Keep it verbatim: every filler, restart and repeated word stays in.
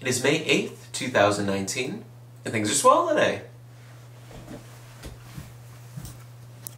It is May eighth, two thousand nineteen, and things are swell today.